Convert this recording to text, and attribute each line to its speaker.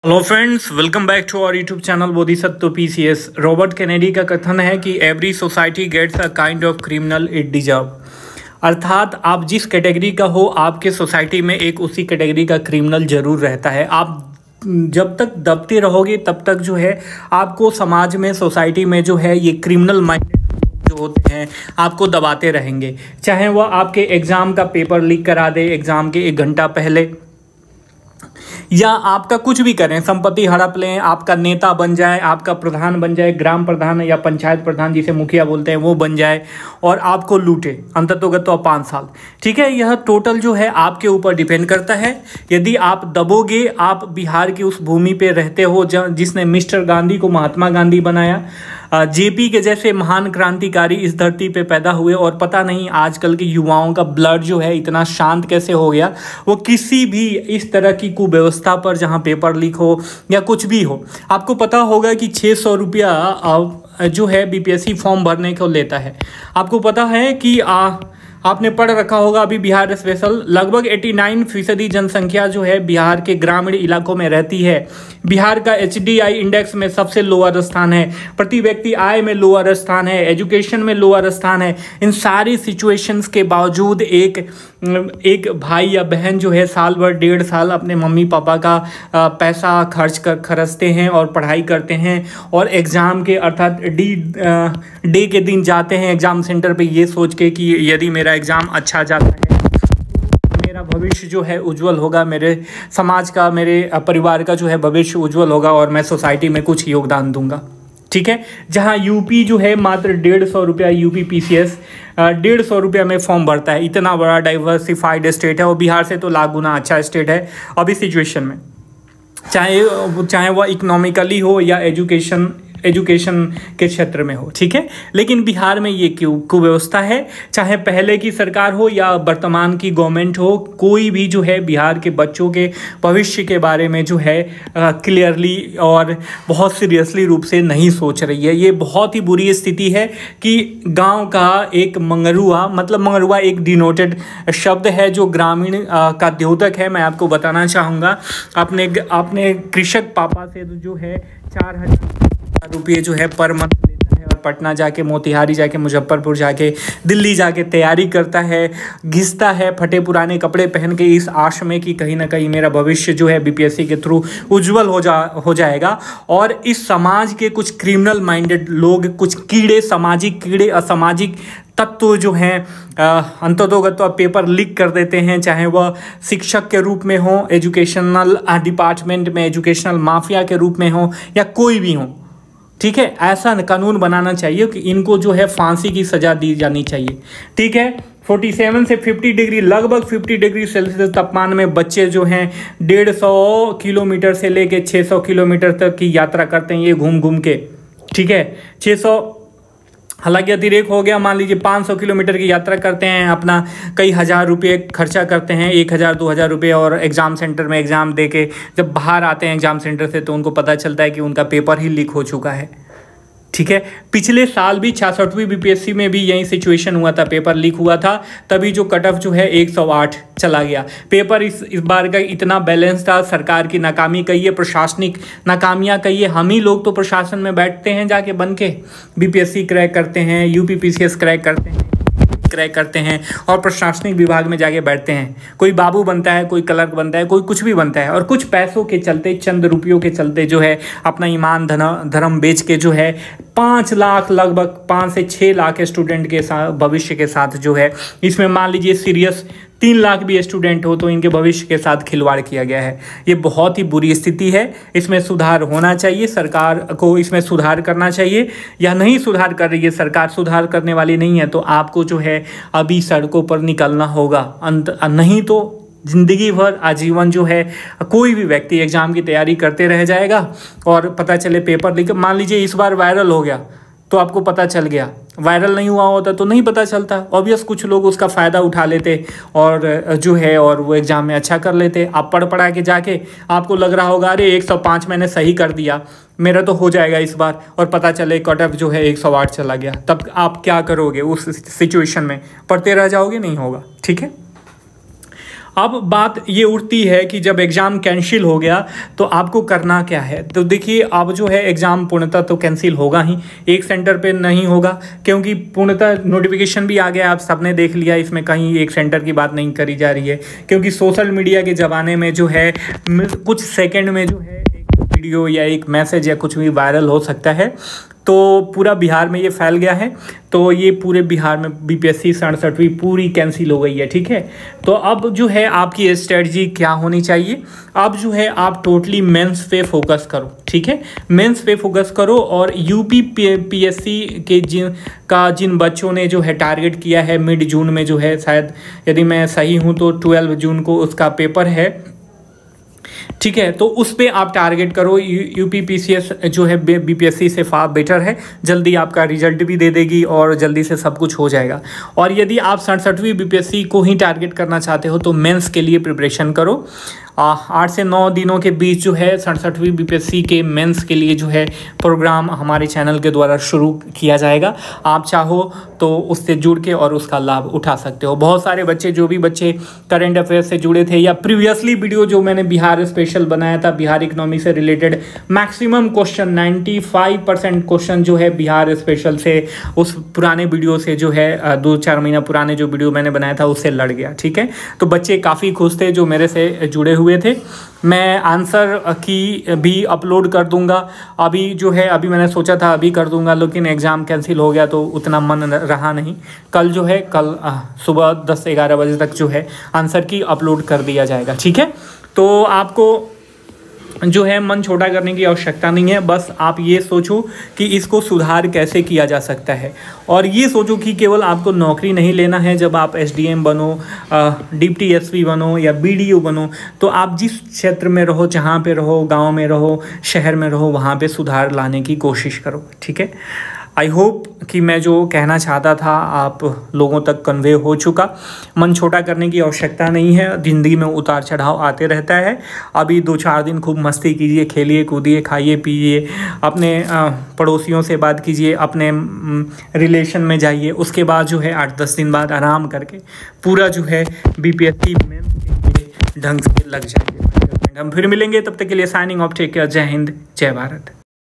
Speaker 1: Hello friends, welcome back to our YouTube channel Bodhisattva PCS. Robert Kennedy का कथन है कि every society gets a kind of criminal it deserve. अर्थात आप जिस कैटेगरी का हो, आपके सोसाइटी में एक उसी कैटेगरी का क्रिमिनल जरूर रहता है। आप जब तक दबते रहोगे तब तक जो है आपको समाज में, सोसाइटी में जो है ये क्रिमिनल माइंडेड जो होते हैं आपको दबाते रहेंगे। चाहे वह आपके एग्ज़ाम का पेपर लीक करा दे एग्ज़ाम के 1 घंटा पहले, या आपका कुछ भी करें, संपत्ति हड़प लें, आपका नेता बन जाए, आपका प्रधान बन जाए, ग्राम प्रधान या पंचायत प्रधान जिसे मुखिया बोलते हैं वो बन जाए और आपको लूटे अंततोगत्वा 5 साल। ठीक है, यह टोटल जो है आपके ऊपर डिपेंड करता है। यदि आप दबोगे, आप बिहार की उस भूमि पे रहते हो जिसने मिस्टर गांधी को महात्मा गांधी बनाया, जेपी के जैसे महान क्रांतिकारी इस धरती पे पैदा हुए, और पता नहीं आजकल के युवाओं का ब्लड जो है इतना शांत कैसे हो गया। वो किसी भी इस तरह की कुव्यवस्था पर, जहां पेपर लीक हो या कुछ भी हो, आपको पता होगा कि 600 रुपया जो है बीपीएससी फॉर्म भरने को लेता है। आपको पता है कि आपने पढ़ रखा होगा अभी बिहार स्पेशल, लगभग 89% जनसंख्या जो है बिहार के ग्रामीण इलाकों में रहती है। बिहार का HDI इंडेक्स में सबसे लोअर स्थान है, प्रति व्यक्ति आय में लोअर स्थान है, एजुकेशन में लोअर स्थान है। इन सारी सिचुएशंस के बावजूद एक भाई या बहन जो है साल भर 1.5 साल अपने मम्मी पापा का पैसा खर्चते हैं और पढ़ाई करते हैं, और एग्ज़ाम के अर्थात डे के दिन जाते हैं एग्ज़ाम सेंटर पे ये सोच के कि यदि मेरा एग्ज़ाम अच्छा जाता है मेरा भविष्य जो है उज्जवल होगा, मेरे समाज का, मेरे परिवार का जो है भविष्य उज्जवल होगा और मैं सोसाइटी में कुछ योगदान दूंगा। ठीक है, जहां यूपी जो है मात्र 150 रुपया, यूपी पीसीएस 150 रुपया में फॉर्म भरता है। इतना बड़ा डाइवर्सिफाइड स्टेट है और बिहार से तो लाख गुना अच्छा स्टेट है अभी सिचुएशन में, चाहे वह इकोनॉमिकली हो या एजुकेशन के क्षेत्र में हो। ठीक है, लेकिन बिहार में ये क्यों कुव्यवस्था है, चाहे पहले की सरकार हो या वर्तमान की गवर्नमेंट हो, कोई भी जो है बिहार के बच्चों के भविष्य के बारे में जो है क्लियरली और बहुत सीरियसली रूप से नहीं सोच रही है। ये बहुत ही बुरी स्थिति है कि गांव का एक मंगरुआ, मतलब मंगरुआ एक डिनोटेड शब्द है जो ग्रामीण का द्योतक है। मैं आपको बताना चाहूँगा, अपने कृषक पापा से जो है 4,000 रुपये जो है पर मंथ लेता है और पटना जाके, मोतिहारी जाके, मुजफ्फरपुर जाके, दिल्ली जाके तैयारी करता है, घिसता है फटे पुराने कपड़े पहन के इस आश में कि कहीं ना कहीं मेरा भविष्य जो है बीपीएससी के थ्रू उज्जवल हो जाएगा। और इस समाज के कुछ क्रिमिनल माइंडेड लोग, कुछ कीड़े, सामाजिक कीड़े, असामाजिक तत्व जो हैं अंततोगत्वा पेपर लीक कर देते हैं, चाहे वह शिक्षक के रूप में हो, एजुकेशनल डिपार्टमेंट में एजुकेशनल माफिया के रूप में हो, या कोई भी हो। ठीक है, ऐसा कानून बनाना चाहिए कि इनको जो है फांसी की सज़ा दी जानी चाहिए। ठीक है, 47 से 50 डिग्री, लगभग 50 डिग्री सेल्सियस तापमान में बच्चे जो हैं 150 किलोमीटर से लेके 600 किलोमीटर तक की यात्रा करते हैं ये घूम घूम के। ठीक है, 600 हालांकि अतिरेक हो गया, मान लीजिए 500 किलोमीटर की यात्रा करते हैं, अपना कई हज़ार रुपये खर्चा करते हैं, 1,000-2,000 रुपये, और एग्ज़ाम सेंटर में एग्ज़ाम दे के जब बाहर आते हैं एग्ज़ाम सेंटर से तो उनको पता चलता है कि उनका पेपर ही लीक हो चुका है। ठीक है, पिछले साल भी 66वीं बीपीएससी में भी यही सिचुएशन हुआ था, पेपर लीक हुआ था, तभी जो कट ऑफ जो है 108 चला गया। पेपर इस बार का इतना बैलेंस था, सरकार की नाकामी कहिए, प्रशासनिक नाकामियां कहिए, हम ही लोग तो प्रशासन में बैठते हैं जाके बन के, बीपीएससी क्रैक करते हैं, यूपी पीसीएस क्रैक करते हैं और प्रशासनिक विभाग में जाके बैठते हैं। कोई बाबू बनता है, कोई क्लर्क बनता है, कोई कुछ भी बनता है, और कुछ पैसों के चलते, चंद रुपयों के चलते जो है अपना ईमान धर्म बेच के जो है 5 लाख, लगभग 5 से 6 लाख स्टूडेंट के साथ, भविष्य के साथ जो है, इसमें मान लीजिए सीरियस 3 लाख भी स्टूडेंट हो तो इनके भविष्य के साथ खिलवाड़ किया गया है। ये बहुत ही बुरी स्थिति है, इसमें सुधार होना चाहिए, सरकार को इसमें सुधार करना चाहिए। या नहीं सुधार कर रही है सरकार, सुधार करने वाली नहीं है, तो आपको जो है अभी सड़कों पर निकलना होगा, नहीं तो ज़िंदगी भर, आजीवन जो है कोई भी व्यक्ति एग्ज़ाम की तैयारी करते रह जाएगा और पता चले पेपर लीक, मान लीजिए इस बार वायरल हो गया तो आपको पता चल गया, वायरल नहीं हुआ होता तो नहीं पता चलता। ऑब्वियस कुछ लोग उसका फ़ायदा उठा लेते और जो है और वो एग्ज़ाम में अच्छा कर लेते। आप पढ़ा के जाके आपको लग रहा होगा अरे 105 मैंने सही कर दिया, मेरा तो हो जाएगा इस बार, और पता चले कट ऑफ जो है 108 चला गया, तब आप क्या करोगे उस सिचुएशन में? पढ़ते रह जाओगे? नहीं होगा। ठीक है, अब बात ये उठती है कि जब एग्ज़ाम कैंसिल हो गया तो आपको करना क्या है। तो देखिए, अब जो है एग्ज़ाम पूर्णतः तो कैंसिल होगा ही, एक सेंटर पे नहीं होगा, क्योंकि पूर्णतः नोटिफिकेशन भी आ गया, आप सबने देख लिया, इसमें कहीं एक सेंटर की बात नहीं करी जा रही है, क्योंकि सोशल मीडिया के ज़माने में जो है कुछ सेकेंड में जो है एक वीडियो या एक मैसेज या कुछ भी वायरल हो सकता है। तो पूरा बिहार में ये फैल गया है, तो ये पूरे बिहार में बीपीएससी 67वीं पूरी कैंसिल हो गई है। ठीक है, तो अब जो है आपकी स्ट्रेटजी क्या होनी चाहिए, अब जो है आप टोटली मेंस पे फोकस करो। ठीक है, मेंस पे फोकस करो, और यूपी पीएससी के जिन बच्चों ने जो है टारगेट किया है मिड जून में, जो है शायद यदि मैं सही हूँ तो 12 जून को उसका पेपर है। ठीक है, तो उस पे आप टारगेट करो। यूपी पीसीएस जो है बीपीएससी से फार बेटर है, जल्दी आपका रिजल्ट भी दे देगी और जल्दी से सब कुछ हो जाएगा। और यदि आप 67वीं बीपीएससी को ही टारगेट करना चाहते हो तो मेंस के लिए प्रिपरेशन करो। 8 से 9 दिनों के बीच जो है 67वीं बीपीएससी के मेंस के लिए जो है प्रोग्राम हमारे चैनल के द्वारा शुरू किया जाएगा। आप चाहो तो उससे जुड़ के और उसका लाभ उठा सकते हो। बहुत सारे बच्चे, जो भी बच्चे करंट अफेयर से जुड़े थे या प्रीवियसली वीडियो जो मैंने बिहार स्पेशल बनाया था बिहार इकोनॉमी से रिलेटेड, मैक्सिमम क्वेश्चन 95% क्वेश्चन जो है बिहार स्पेशल से, उस पुराने वीडियो से जो है 2-4 महीना पुराने जो वीडियो मैंने बनाया था उससे लड़ गया। ठीक है, तो बच्चे काफ़ी खुश थे जो मेरे से जुड़े हुए थे। मैं आंसर की भी अपलोड कर दूंगा। अभी जो है, अभी मैंने सोचा था अभी कर दूंगा, लेकिन एग्ज़ाम कैंसिल हो गया तो उतना मन रहा नहीं। कल जो है, कल सुबह 10-11 बजे तक जो है आंसर की अपलोड कर दिया जाएगा। ठीक है, तो आपको जो है मन छोटा करने की आवश्यकता नहीं है, बस आप ये सोचो कि इसको सुधार कैसे किया जा सकता है, और ये सोचो कि केवल आपको नौकरी नहीं लेना है। जब आप एसडीएम बनो, डिप्टी एसपी बनो या बीडीओ बनो, तो आप जिस क्षेत्र में रहो, जहाँ पे रहो, गांव में रहो, शहर में रहो, वहाँ पे सुधार लाने की कोशिश करो। ठीक है, आई होप कि मैं जो कहना चाहता था आप लोगों तक कन्वे हो चुका। मन छोटा करने की आवश्यकता नहीं है, ज़िंदगी में उतार चढ़ाव आते रहता है। अभी 2-4 दिन खूब मस्ती कीजिए, खेलिए कूदिए, खाइए पीजिए, अपने पड़ोसियों से बात कीजिए, अपने रिलेशन में जाइए। उसके बाद जो है 8-10 दिन बाद आराम करके पूरा जो है बीपीएससी में ढंग से लग जाएंगे। हम फिर मिलेंगे, तब तक के लिए साइनिंग ऑफ, टेक केयर, जय हिंद, जय भारत।